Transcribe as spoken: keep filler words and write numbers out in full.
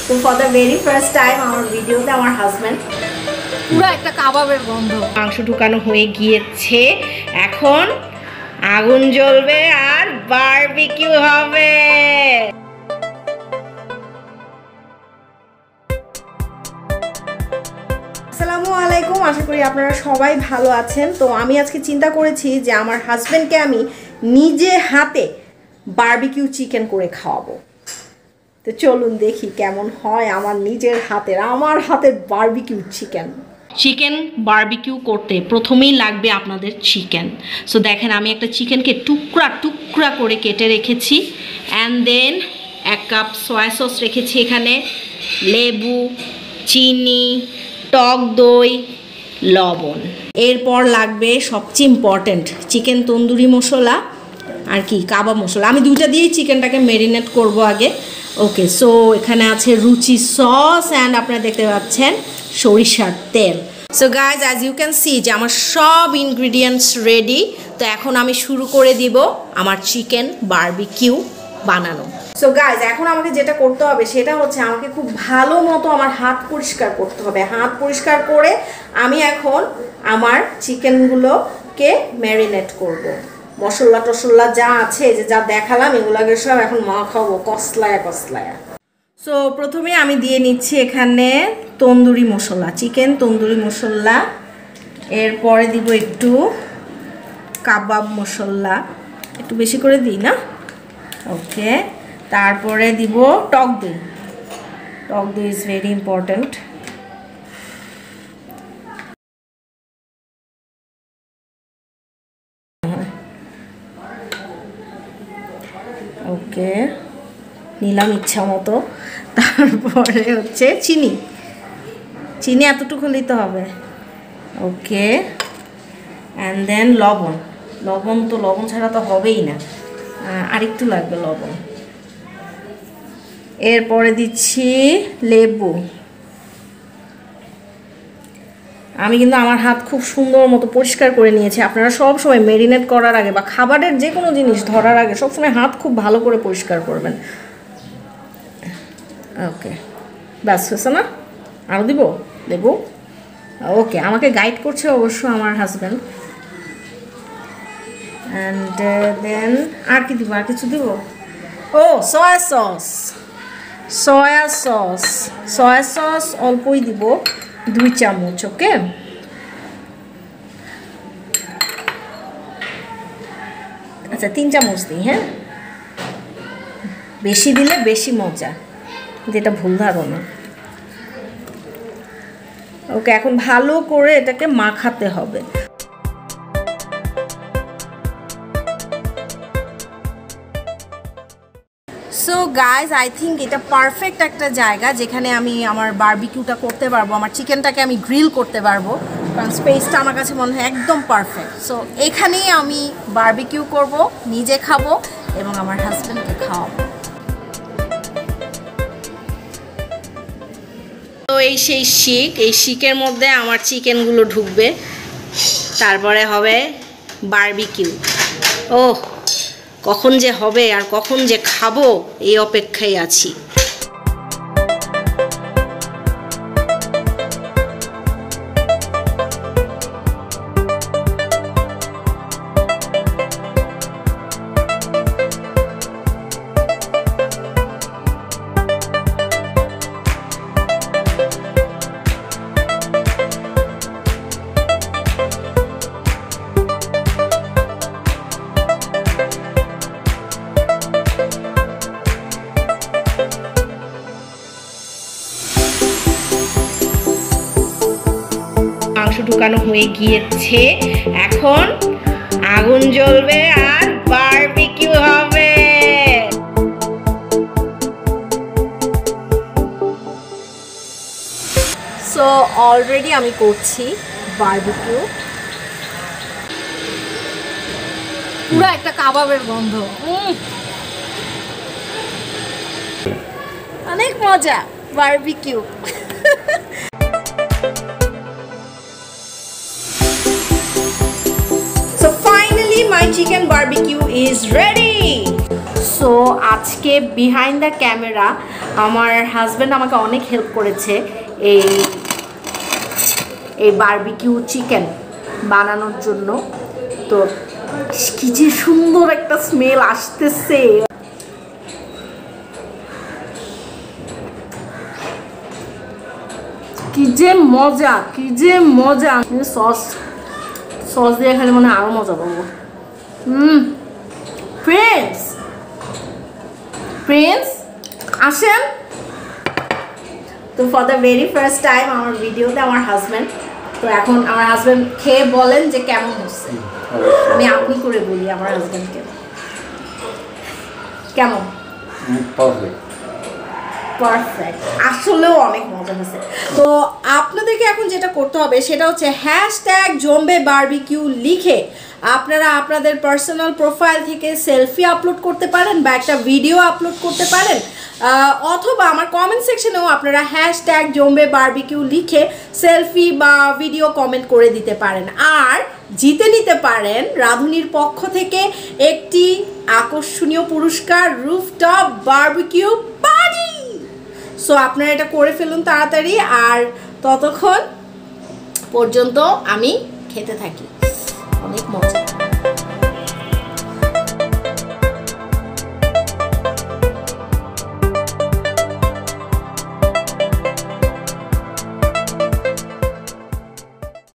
So for the very first time our video তে আমার husband পুরো একটা কাবাবের গন্ধ। মাংস ঢুকানো হয়ে গিয়েছে, এখন আগুন জ্বলবে আর বারবিকিউ হবে। আসসালামু আলাইকুম, আশা করি আপনারা সবাই ভালো আছেন। তো আমি আজকে চিন্তা করেছি যে আমার হাজবেন্ডকে আমি নিজে হাতে বারবিকিউ চিকেন করে খাওয়াবো। তো চলুন দেখি কেমন হয় আমার নিজের হাতের আমার হাতের বারবিকিউ চিকেন। চিকেন বারবিকিউ করতে প্রথমেই লাগবে আপনাদের চিকেন। সো দেখেন আমি একটা চিকেনকে টুকরা টুকরা করে কেটে রেখেছি, অ্যান্ড দেন এক কাপ সয়া সস রেখেছি এখানে, লেবু, চিনি, টক দই, লবণ। এরপর লাগবে সবচেয়ে ইম্পর্ট্যান্ট চিকেন তন্দুরি মশলা আর কি কাবাব মশলা। আমি দুইটা দিয়েই চিকেনটাকে ম্যারিনেট করব আগে। ওকে, সো এখানে আছে রুচি সস অ্যান্ড আপনারা দেখতে পাচ্ছেন সরিষার তেল। So guys, as you can see যে আমার সব ইনগ্রিডিয়েন্টস রেডি। তো এখন আমি শুরু করে দিব আমার চিকেন বারবিকিউ বানানো। সো গাইজ, এখন আমাকে যেটা করতে হবে সেটা হচ্ছে আমাকে খুব ভালো মতো আমার হাত পরিষ্কার করতে হবে। হাত পরিষ্কার করে আমি এখন আমার চিকেনগুলোকে ম্যারিনেট করব। মশলা টশলা যা আছে যে যা দেখালাম এগুলোকে সব এখন মাখাবো কসলায়া কসলায়া। সো প্রথমে আমি দিয়ে নিচ্ছি এখানে তন্দুরি মশলা, চিকেন তন্দুরি মশলা। এরপরে দিব একটু কাবাব মশলা, একটু বেশি করে দিই না। ওকে, তারপরে দিব টক দই। টক দই ইজ ভেরি ইম্পর্ট্যান্ট। ওকে, নিলাম ইচ্ছা মতো। তারপরে হচ্ছে চিনি, চিনি এতটুকু নিতে হবে। ওকে, অ্যান্ড দেন লবণ। লবণ তো লবণ ছাড়া তো হবেই না, আরেকটু লাগবে লবণ। এরপরে দিচ্ছি লেবু। আমি কিন্তু আমার হাত খুব সুন্দর মতো পরিষ্কার করে নিয়েছি। আপনারা সব সময় ম্যারিনেট করার আগে বা খাবারের যে কোনো জিনিস ধরার আগে সবসময় হাত খুব ভালো করে পরিষ্কার করবেন। ওকে, ব্যাস হয়েছে না? আরও দিব লেবু। ওকে, আমাকে গাইড করছে অবশ্য আমার হাজব্যান্ড। অ্যান্ড দেন আর কি দিব? আর কিছু দিব? ও soya sauce, soya sauce soya sauce অল্পই দিব, দুই চামচ। ওকে, আচ্ছা তিন চামচ দিই। হ্যাঁ, বেশি দিলে বেশি মজা, যেটা ভুল ধারণা। ওকে, এখন ভালো করে এটাকে মাখাতে হবে। সো গাইজ, আই থিঙ্ক এটা পারফেক্ট একটা জায়গা যেখানে আমি আমার বারবিকিউটা করতে পারবো, আমার চিকেনটাকে আমি গ্রিল করতে পারবো, কারণ স্পেসটা আমার কাছে মনে হয় একদম পারফেক্ট। সো এখানেই আমি বারবিকিউ করব, নিজে খাবো এবং আমার হাজব্যান্ডকে খাওয়াবো। তো এই সেই শিক, এই শিকের মধ্যে আমার চিকেনগুলো ঢুকবে, তারপরে হবে বারবিকিউ। ওহ, কখন যে হবে আর কখন যে খাবো এই অপেক্ষায় আছি। মাংস ঢুকানো হয়ে গিয়েছে, এখন আগুন জ্বলবে আর বারবিকিউ হবে। সো অলরেডি আমি করছি বারবিকিউ। পুরো একটা কাবাবের গন্ধ, অনেক মজা barbecue. So finally my chicken barbecue is ready. So আজকে বিহাইন্ড দ্য ক্যামেরা আমার হাজব্যান্ড আমাকে অনেক হেল্প করেছে এই এই বারবিকিউ চিকেন বানানোর জন্য। তো কি যে সুন্দর একটা স্মেল আসতেছে, কি যে মজা, কি যে মজা। সস সস দিয়ে খেলে মানে আরো মজা পাবো। হুম প্রিন্স প্রিন্স আসেন। তো for the very first time আমার ভিডিওতে আমার হাজব্যান্ড, তো এখন আমার হাজব্যান্ড খেয়ে বলেন যে কেমন হচ্ছে। আমি আপনি করে বলি আমার হাজব্যান্ডকে, কেমন? পারফেক্ট, আসলেও অনেক মজা হয়েছে। তো আপনাদেরকে এখন যেটা করতে হবে সেটা হচ্ছে হ্যাশট্যাগ জম্বে বারবিকিউ লিখে আপনারা আপনাদের পার্সোনাল প্রোফাইল থেকে সেলফি আপলোড করতে পারেন বা একটা ভিডিও আপলোড করতে পারেন, অথবা আমার কমেন্ট সেকশনেও আপনারা হ্যাশট্যাগ জম্বে বারবিকিউ লিখে সেলফি বা ভিডিও কমেন্ট করে দিতে পারেন। আর জিতে নিতে পারেন রাঁধুনির পক্ষ থেকে একটি আকর্ষণীয় পুরস্কার, রুফটপ বারবিকিউ পার্টি। সো আপনারা এটা করে ফেলুন তাড়াতাড়ি, আর ততক্ষণ পর্যন্ত আমি খেতে থাকি। অনেক মজা।